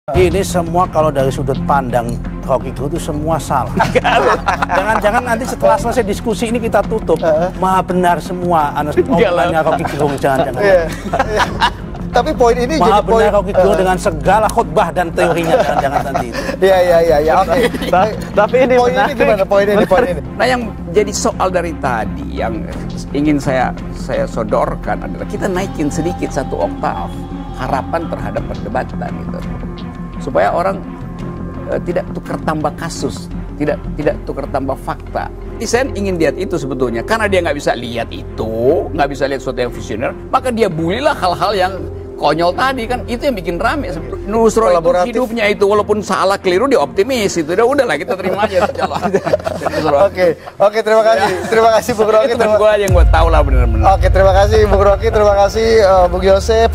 Ini semua kalau dari sudut pandang Rocky Gerung itu semua salah. Jangan-jangan nanti setelah selesai diskusi ini kita tutup. Maha benar semua omongannya Rocky Gerung, jangan-jangan. Tapi poin ini Maha jadi poin benar Rocky Gerung dengan segala khutbah dan teorinya, jangan-jangan nanti itu. Iya. Oke. Tapi ini Poin ini gimana? Poin ini. Nah, yang jadi soal dari tadi yang ingin saya sodorkan adalah kita naikin sedikit satu oktav harapan terhadap perdebatan gitu, supaya orang tidak tukar tambah kasus, tidak tukar tambah fakta. Saya ingin lihat itu sebetulnya, karena dia nggak bisa lihat itu, nggak bisa lihat sesuatu yang visioner, maka dia bulilah hal-hal yang konyol tadi, kan itu yang bikin rame. Nusro itu hidupnya itu walaupun salah keliru dia optimis itu, udahlah kita terima aja. Oke, terima kasih Bung Rocky. Itu gue aja yang gue tahu lah benar-benar. Oke, terima kasih Bung Rocky, terima kasih Bung Yose.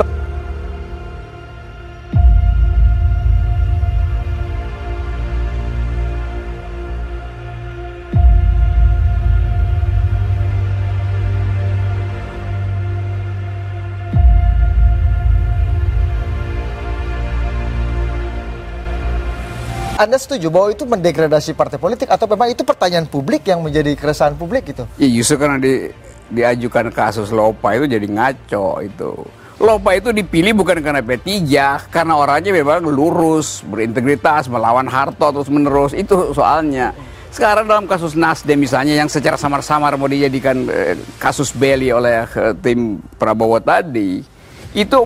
Anda setuju bahwa itu mendegradasi partai politik atau memang itu pertanyaan publik yang menjadi keresahan publik gitu? Ya justru karena diajukan kasus Lopa itu jadi ngaco itu. Lopa itu dipilih bukan karena P3, karena orangnya memang lurus, berintegritas, melawan Harto terus menerus, itu soalnya. Sekarang dalam kasus Nasdem misalnya yang secara samar-samar mau dijadikan kasus beli oleh tim Prabowo tadi, itu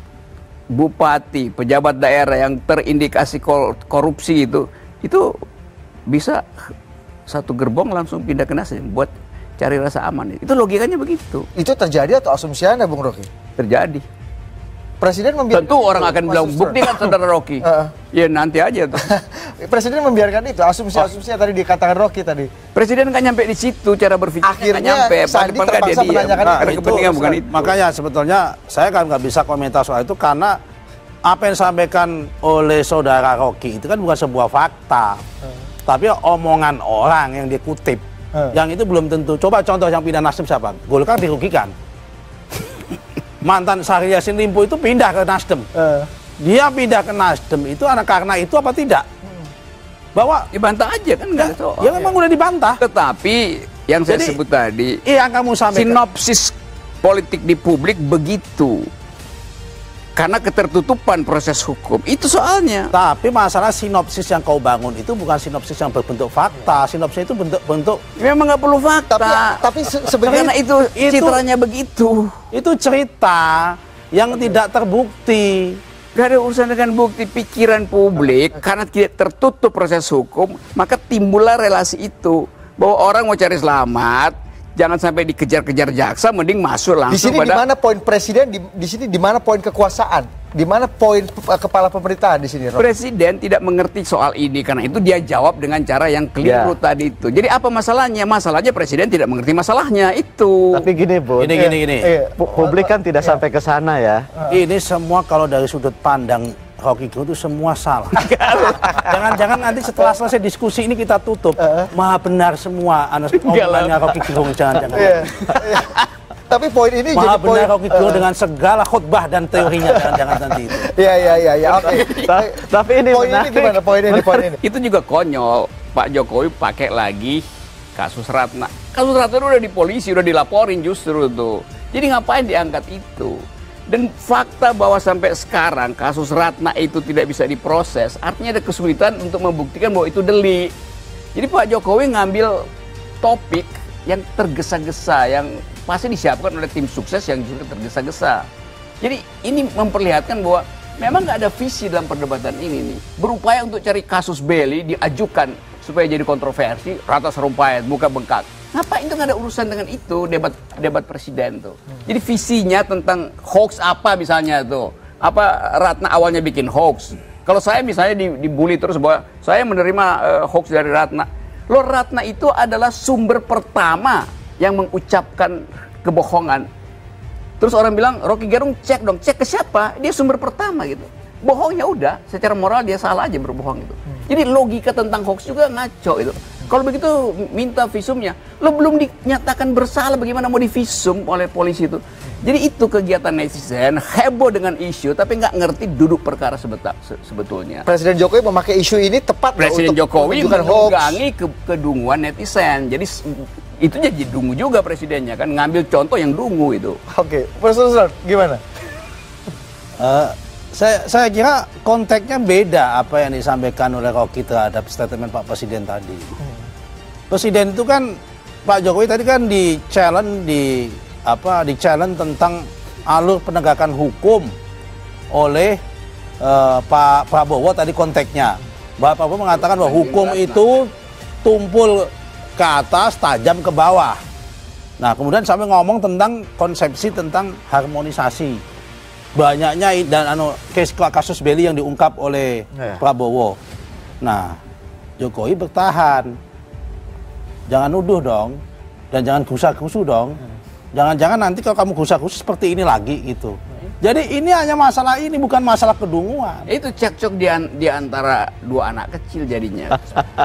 bupati, pejabat daerah yang terindikasi korupsi itu bisa satu gerbong langsung pindah ke Nasdem buat cari rasa aman. Itu logikanya begitu. Itu terjadi atau asumsi Anda, Bung Rocky? Terjadi. Presiden membiarkan. Tentu orang akan bilang bukti kan saudara Rocky. Ya nanti aja tuh. Presiden membiarkan itu, asumsi-asumsi yang tadi dikatakan Rocky tadi. Presiden nggak nyampe di situ, cara berpikir nggak nyampe. Sandi terpaksa menanyakan kepentingan bukan itu. Makanya sebetulnya saya kan nggak bisa komentar soal itu karena apa yang disampaikan oleh saudara Rocky itu kan bukan sebuah fakta, tapi omongan orang yang dikutip. Yang itu belum tentu. Coba contoh yang pindah Nasdem siapa? Golkar dirugikan. Mantan Syahrul Yassin Limpo itu pindah ke Nasdem. Dia pindah ke Nasdem itu karena itu apa tidak? Bahwa dibantah aja kan nggak ada soal. Ya memang udah dibantah. Tetapi yang saya sebut tadi, yang kamu sampaikan, sinopsis politik di publik begitu. Karena ketertutupan proses hukum, itu soalnya. Tapi masalah sinopsis yang kau bangun itu bukan sinopsis yang berbentuk fakta. Sinopsis itu bentuk memang nggak perlu fakta. Tapi sebenarnya itu citranya begitu. Itu cerita yang tidak terbukti. Gak ada urusan dengan bukti. Pikiran publik karena tidak tertutup proses hukum, maka timbullah relasi itu bahwa orang mau cari selamat. Jangan sampai dikejar-kejar jaksa, mending masuk langsung. Di sini di mana poin presiden, di sini di mana poin kekuasaan, di mana poin kepala pemerintahan di sini. Presiden tidak mengerti soal ini, karena itu dia jawab dengan cara yang keliru tadi itu. Jadi apa masalahnya? Masalahnya presiden tidak mengerti masalahnya itu. Tapi gini, Bu. Gini. Publik kan tidak sampai ke sana ya. Ini semua kalau dari sudut pandang Rocky Gerung itu semua salah. Jangan-jangan nanti setelah selesai diskusi ini kita tutup. Maha benar semua omongannya Rocky Gerung, jangan-jangan. Tapi poin ini Maha jadi poin benar Rocky Gerung dengan segala khutbah dan teorinya, jangan-jangan nanti itu. Iya. Oke. Tapi ini poin ini gimana? Poin ini. Itu juga konyol. Pak Jokowi pakai lagi kasus Ratna. Kasus Ratna udah di polisi, udah dilaporin justru tuh. Jadi ngapain diangkat itu? Dan fakta bahwa sampai sekarang kasus Ratna itu tidak bisa diproses, artinya ada kesulitan untuk membuktikan bahwa itu delik. Jadi Pak Jokowi ngambil topik yang tergesa-gesa, yang pasti disiapkan oleh tim sukses yang juga tergesa-gesa. Jadi ini memperlihatkan bahwa memang nggak ada visi dalam perdebatan ini nih. Berupaya untuk cari kasus beli, diajukan supaya jadi kontroversi, Ratna Sarumpait, muka bengkak. Ngapain itu nggak ada urusan dengan itu, debat presiden tuh. Jadi visinya tentang hoax apa misalnya tuh. Apa Ratna awalnya bikin hoax. Kalau saya misalnya dibully terus bahwa saya menerima hoax dari Ratna. Loh, Ratna itu adalah sumber pertama yang mengucapkan kebohongan. Terus orang bilang, Rocky Gerung cek dong, cek ke siapa? Dia sumber pertama gitu. Bohongnya udah, secara moral dia salah aja berbohong itu. Jadi logika tentang hoax juga ngaco itu. Kalau begitu minta visumnya. Lo belum dinyatakan bersalah, bagaimana mau divisum oleh polisi itu? Jadi itu kegiatan netizen, heboh dengan isu, tapi nggak ngerti duduk perkara sebetulnya. Presiden Jokowi memakai isu ini tepat Presiden untuk Jokowi menunjukkan hoax. menunggangi kedunguan netizen. Jadi itu jadi dungu juga presidennya kan, ngambil contoh yang dungu itu. Oke, Profesor Nusron, gimana? Saya kira konteksnya beda apa yang disampaikan oleh Rocky terhadap statement Pak Presiden tadi. Presiden itu kan, Pak Jokowi tadi kan di challenge tentang alur penegakan hukum oleh Pak Prabowo tadi konteksnya. Pak Prabowo mengatakan bahwa hukum itu tumpul ke atas, tajam ke bawah. Nah, kemudian sampai ngomong tentang konsepsi tentang harmonisasi. Banyaknya dan kasus Beli yang diungkap oleh Prabowo. Nah, Jokowi bertahan. Jangan nuduh dong, dan jangan gusa-gusu dong. Jangan-jangan nanti kalau kamu gusa-gusu seperti ini lagi gitu. Jadi ini hanya masalah ini, bukan masalah kedunguan. Itu cekcok di antara dua anak kecil jadinya.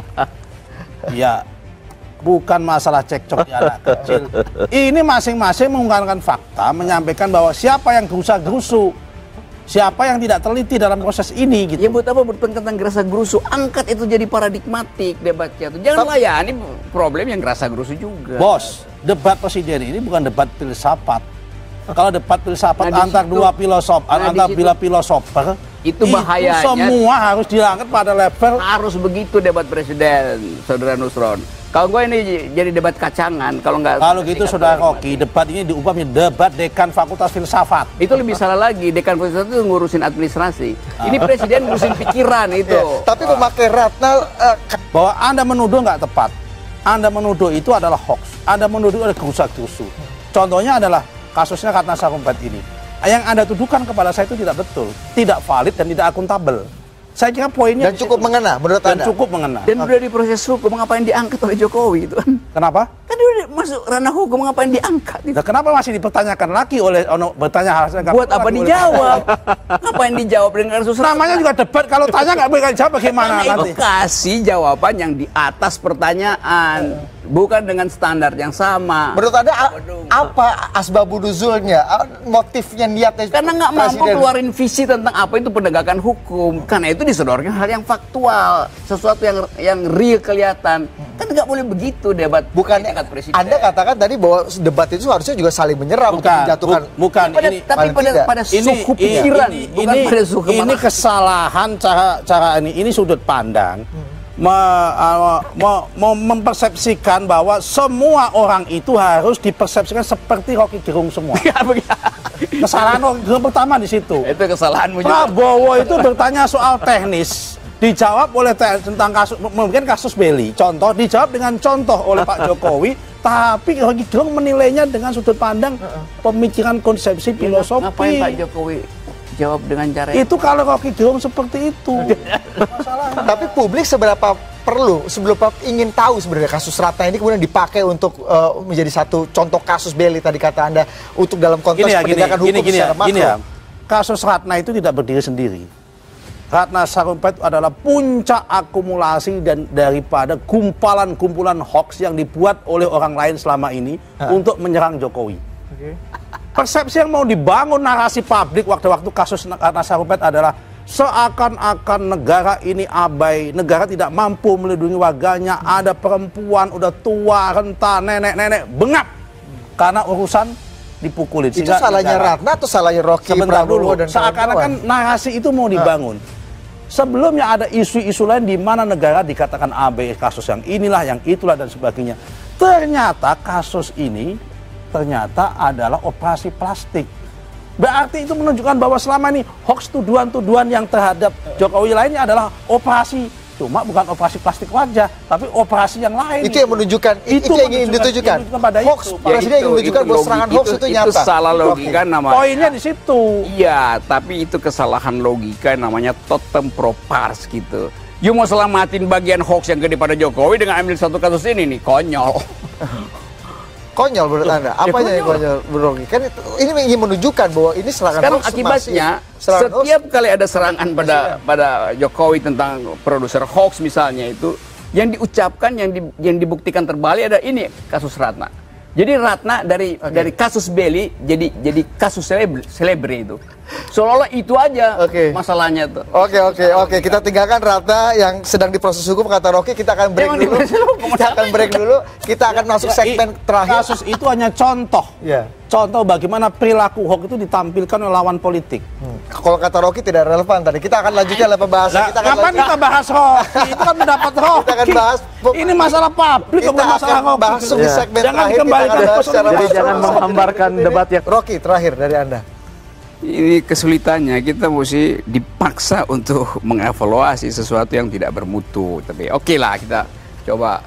Ya, bukan masalah cekcok di anak kecil. Ini masing-masing mengungkapkan fakta, menyampaikan bahwa siapa yang gerusa-gerusu, siapa yang tidak teliti dalam proses ini gitu. Ya buat apa bertengkar gerasa-gerusu? Angkat itu jadi paradigmatik debatnya tuh. Jangan layani problem yang gerasa-gerusu juga. Bos, debat presiden ini bukan debat filsafat. Kalau debat filsafat antar dua filosof, antar bila filosofer, itu bahayanya. Itu semua harus diangkat pada level. Harus begitu debat presiden, Saudara Nusron. Kalau gue ini jadi debat kacangan, kalau nggak. Kalau gitu Saudara Rocky, debat ini diubah menjadi debat dekan Fakultas Filsafat. Itu lebih salah lagi, dekan filsafat itu ngurusin administrasi. Ini presiden ngurusin pikiran itu. Tapi memakai ratna bahwa Anda menuduh nggak tepat. Anda menuduh itu adalah hoax. Anda menuduh ada gerusa-gerusu. Contohnya adalah kasusnya Ratna Sarumpait ini. Yang Anda tuduhkan kepada saya itu tidak betul, tidak valid dan tidak akuntabel. Saya kira poinnya dan cukup mengena menurut Anda. Dan cukup mengena. Dan udah diproses hukum, ngapain diangkat oleh Jokowi itu kan? Kenapa? Kan dia udah masuk ranah hukum, ngapain diangkat itu? Nah, kenapa masih dipertanyakan lagi oleh bertanya hal buat apa dijawab? Ngapain dijawab dengan kasus? Namanya juga debat, kalau tanya nggak boleh jawab bagaimana nanti? nanti? Kasih jawaban yang di atas pertanyaan, bukan dengan standar yang sama. Menurut Anda apa asbabunuzulnya, motifnya, niatnya? Karena nggak mampu keluarin visi tentang apa itu penegakan hukum. Karena itu disodorkan hal yang faktual, sesuatu yang real kelihatan. Kan nggak boleh begitu debat. Bukan Anda katakan tadi bahwa debat itu harusnya juga saling menyerang untuk menjatuhkan. Bukan ini. Tapi pada suku pikiran, bukan pada suku ini kesalahan cara ini sudut pandang. Mempersepsikan bahwa semua orang itu harus dipersepsikan seperti Rocky Gerung semua. Kesalahan Rocky Gerung pertama di situ. Itu kesalahanmu juga. Prabowo itu bertanya soal teknis, dijawab oleh tentang kasus, mungkin kasus Beli. Contoh dijawab dengan contoh oleh Pak Jokowi, tapi Rocky Gerung menilainya dengan sudut pandang pemikiran konsepsi filosofi. Ngapain Pak Jokowi jawab dengan cara itu kalau Rocky Gerung seperti itu. Masalahnya. Tapi publik seberapa ingin tahu sebenarnya kasus Ratna ini kemudian dipakai untuk menjadi satu contoh kasus Beli tadi kata Anda untuk dalam konteks penegakan hukum secara makro. Kasus Ratna itu tidak berdiri sendiri. Ratna Sarumpait adalah puncak akumulasi dan daripada kumpulan hoax yang dibuat oleh orang lain selama ini untuk menyerang Jokowi. Persepsi yang mau dibangun narasi publik waktu-waktu kasus Ratna Sarumpait adalah seakan-akan negara ini abai, negara tidak mampu melindungi warganya, ada perempuan udah tua, renta, nenek-nenek bengap karena urusan dipukulin. Itu salahnya Ratna atau salahnya Rocky Prabowo dan seakan-akan narasi itu mau dibangun. Sebelumnya ada isu-isu lain di mana negara dikatakan abai, kasus yang inilah, yang itulah dan sebagainya. Ternyata kasus ini adalah operasi plastik. Berarti itu menunjukkan bahwa selama ini hoax tuduhan-tuduhan yang terhadap Jokowi lainnya adalah operasi, cuma bukan operasi plastik wajah, tapi operasi yang lain. Itu yang menunjukkan, itu yang ingin ditunjukkan. Hoax, presiden ingin menunjukkan bahwa serangan hoax itu nyata. Itu salah logika namanya. Poinnya di situ. Iya, tapi itu kesalahan logika namanya totem pro pars gitu. You mau selamatin bagian hoax yang gede pada Jokowi dengan ambil satu kasus ini nih, konyol. Konyol menurut Anda? Apanya yang konyol, Bro Rocky? Kan ini ingin menunjukkan bahwa ini serangan sekarang hoax. Akibatnya, setiap kali ada serangan pada Jokowi tentang produser hoax misalnya itu, yang diucapkan, yang dibuktikan terbalik ada ini kasus Ratna. Jadi Ratna dari kasus Belly jadi kasus selebre itu. Seolah-olah itu aja masalahnya tuh. Oke. Kita tinggalkan Ratna yang sedang diproses hukum, kata Rocky. Kita akan break dulu. Kita akan masuk segmen terakhir. Kasus itu hanya contoh. Contoh bagaimana perilaku hoax itu ditampilkan oleh lawan politik. Kalau kata Rocky tidak relevan tadi. Kita akan lanjutkan oleh pembahasan. Kapan kita bahas Rocky? Itu kan mendapat Rocky. Kita akan bahas. Ini masalah publik, bukan masalah Rocky. Bahas di segmen jangan terakhir. dikembalikan Jadi jangan menghambarkan debat yang... Rocky, terakhir dari Anda. Ini kesulitannya, kita mesti dipaksa untuk mengevaluasi sesuatu yang tidak bermutu. Tapi oke lah, kita coba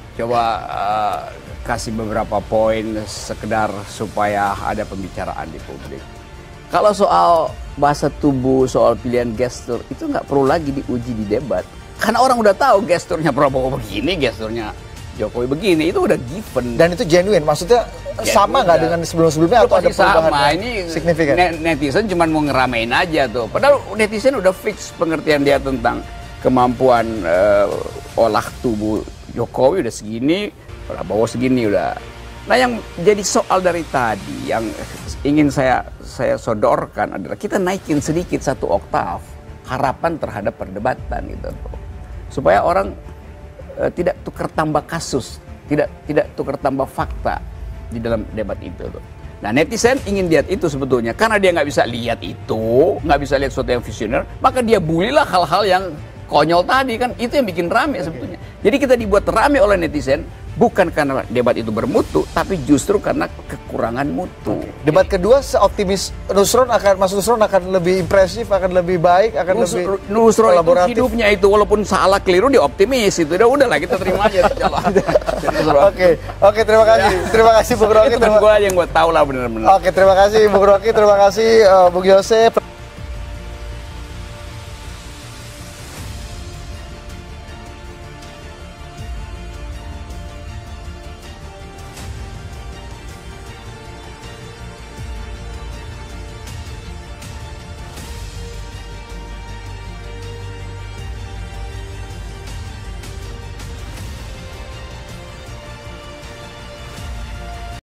kasih beberapa poin sekedar supaya ada pembicaraan di publik. Kalau soal bahasa tubuh, soal pilihan gestur, itu nggak perlu lagi diuji di debat. Karena orang udah tahu gesturnya Prabowo begini, gesturnya Jokowi begini, itu udah given. Dan itu genuine, maksudnya sama nggak dengan sebelum-sebelumnya atau ada perubahan sama? Ini signifikan? Netizen cuma mau ngeramein aja tuh. Padahal netizen udah fix pengertian dia tentang kemampuan olah tubuh Jokowi udah segini, Prabowo segini udah. Nah yang jadi soal dari tadi yang ingin saya sodorkan adalah kita naikin sedikit 1 oktav harapan terhadap perdebatan gitu, supaya orang tidak tukar tambah kasus, tidak tukar tambah fakta di dalam debat itu tuh. Nah netizen ingin lihat itu sebetulnya, karena dia nggak bisa lihat itu, nggak bisa lihat sesuatu yang visioner, maka dia bulilah hal-hal yang konyol tadi kan, itu yang bikin rame sebetulnya. Jadi kita dibuat rame oleh netizen bukan karena debat itu bermutu, tapi justru karena kekurangan mutu. Debat kedua seoptimis Mas Nusron akan lebih impresif, akan lebih baik, akan lebih Nusron kolaboratif. itu hidupnya itu walaupun salah keliru dia optimis itu. Udahlah kita terima aja. Oke, terima kasih Bung Rocky. Itu kan gue yang gue tahu lah benar-benar. Oke, terima kasih Bung Rocky, terima kasih Bung Yosef.